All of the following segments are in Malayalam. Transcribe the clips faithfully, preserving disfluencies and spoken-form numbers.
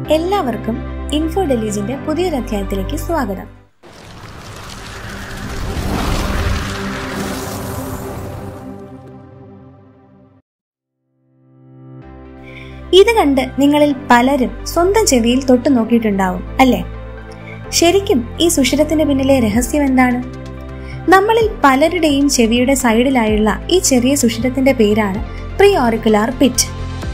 എല്ലാവർക്കും ഇൻഫോ ഡെലീജിന്റെ പുതിയൊരു അധ്യായത്തിലേക്ക് സ്വാഗതം. ഇത് കണ്ട് നിങ്ങളിൽ പലരും സ്വന്തം ചെവിയിൽ തൊട്ടു നോക്കിയിട്ടുണ്ടാവും അല്ലേ? ശരിക്കും ഈ സുഷിരത്തിന് പിന്നിലെ രഹസ്യം എന്താണ്? നമ്മളിൽ പലരുടെയും ചെവിയുടെ സൈഡിലായുള്ള ഈ ചെറിയ സുഷിരത്തിന്റെ പേരാണ് പ്രീ ഓറിക്കുലാർ പിറ്റ്.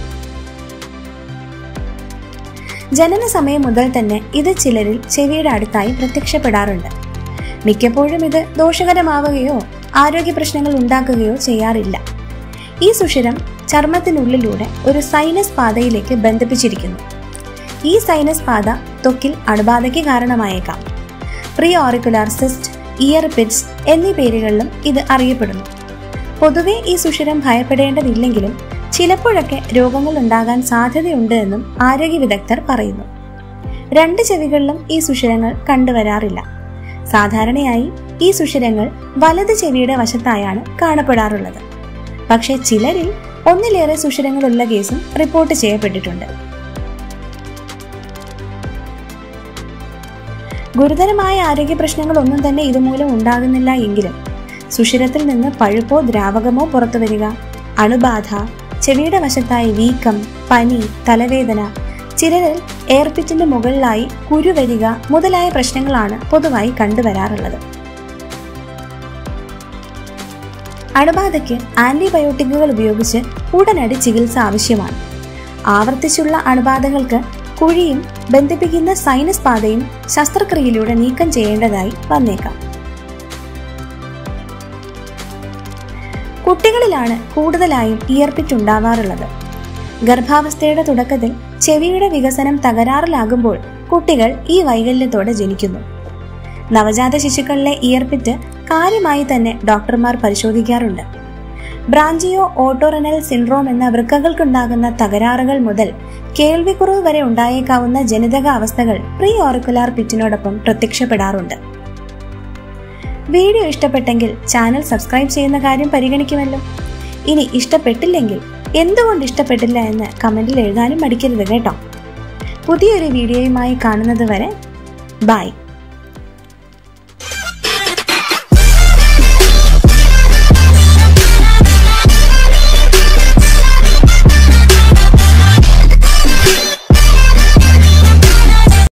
ജനന സമയം മുതൽ തന്നെ ഇത് ചിലരിൽ ചെവിയുടെ അടുത്തായി പ്രത്യക്ഷപ്പെടാറുണ്ട്. മിക്കപ്പോഴും ഇത് ദോഷകരമാവുകയോ ആരോഗ്യ പ്രശ്നങ്ങൾ ഉണ്ടാക്കുകയോ ചെയ്യാറില്ല. ഈ സുഷിരം ചർമ്മത്തിനുള്ളിലൂടെ ഒരു സൈനസ് പാതയിലേക്ക് ബന്ധിപ്പിച്ചിരിക്കുന്നു. ഈ സൈനസ് പാത ത്വക്കിൽ അണുബാധയ്ക്ക് കാരണമായേക്കാം. Pre auricular cyst, ear pits എന്നീ പേരുകളിലും ഇത് അറിയപ്പെടുന്നു. പൊതുവെ ഈ സുഷിരം ഭയപ്പെടേണ്ടതില്ലെങ്കിലും ചിലപ്പോഴൊക്കെ രോഗങ്ങൾ ഉണ്ടാകാൻ സാധ്യതയുണ്ട് എന്നും ആരോഗ്യ വിദഗ്ധർ പറയുന്നു. രണ്ട് ചെവികളിലും ഈ സുഷിരങ്ങൾ കണ്ടുവരാറില്ല. സാധാരണയായി ഈ സുഷിരങ്ങൾ വലത് ചെവിയുടെ വശത്തായാണ് കാണപ്പെടാറുള്ളത്. പക്ഷേ ചിലരിൽ ഒന്നിലേറെ സുഷിരങ്ങളുള്ള കേസും റിപ്പോർട്ട് ചെയ്യപ്പെട്ടിട്ടുണ്ട്. ഗുരുതരമായ ആരോഗ്യ പ്രശ്നങ്ങളൊന്നും തന്നെ ഇതുമൂലം ഉണ്ടാകുന്നില്ല എങ്കിലും സുഷിരത്തിൽ നിന്ന് പഴുപ്പോ ദ്രാവകമോ പുറത്തു വരിക, അണുബാധ, ചെവിയുടെ വശത്തായി വീക്കം, പനി, തലവേദന, ചിലരിൽ എയർപിറ്റിന്റെ മുകളിലായി കുരു വരിക മുതലായ പ്രശ്നങ്ങളാണ് പൊതുവായി കണ്ടുവരാറുള്ളത്. അണുബാധയ്ക്ക് ആന്റിബയോട്ടിക്കുകൾ ഉപയോഗിച്ച് ഉടനടി ചികിത്സ ആവശ്യമാണ്. ആവർത്തിച്ചുള്ള അണുബാധകൾക്ക് കുഴിയും ബന്ധിപ്പിക്കുന്ന സൈനസ് പാതയും ശസ്ത്രക്രിയയിലൂടെ നീക്കം ചെയ്യേണ്ടതായി വന്നേക്കാം. കുട്ടികളിലാണ് കൂടുതലായും ഇയർപിറ്റ് ഉണ്ടാവാറുള്ളത്. ഗർഭാവസ്ഥയുടെ തുടക്കത്തിൽ ചെവിയുടെ വികസനം തകരാറിലാകുമ്പോൾ കുട്ടികൾ ഈ വൈകല്യത്തോടെ ജനിക്കുന്നു. നവജാത ശിശുക്കളിലെ ഇയർപിറ്റ് കാര്യമായി തന്നെ ഡോക്ടർമാർ പരിശോധിക്കാറുണ്ട്. ബ്രാഞ്ചിയോ ഓട്ടോറെനൽ സിൻഡ്രോം എന്ന വൃക്കകൾക്കുണ്ടാകുന്ന തകരാറുകൾ മുതൽ കേൾവിക്കുറവ് വരെ ഉണ്ടായേക്കാവുന്ന ജനിതക അവസ്ഥകൾ പ്രീ ഓറിക്കുലാർ പിറ്റിനോടൊപ്പം പ്രത്യക്ഷപ്പെടാറുണ്ട്. വീഡിയോ ഇഷ്ടപ്പെട്ടെങ്കിൽ ചാനൽ സബ്സ്ക്രൈബ് ചെയ്യുന്ന കാര്യം പരിഗണിക്കുമല്ലോ. ഇനി ഇഷ്ടപ്പെട്ടില്ലെങ്കിൽ എന്തുകൊണ്ട് ഇഷ്ടപ്പെട്ടില്ല എന്ന് കമന്റിൽ എഴുതാനും മടിക്കരുത് കേട്ടോ. പുതിയൊരു വീഡിയോയുമായി കാണുന്നത് വരെ ബൈ.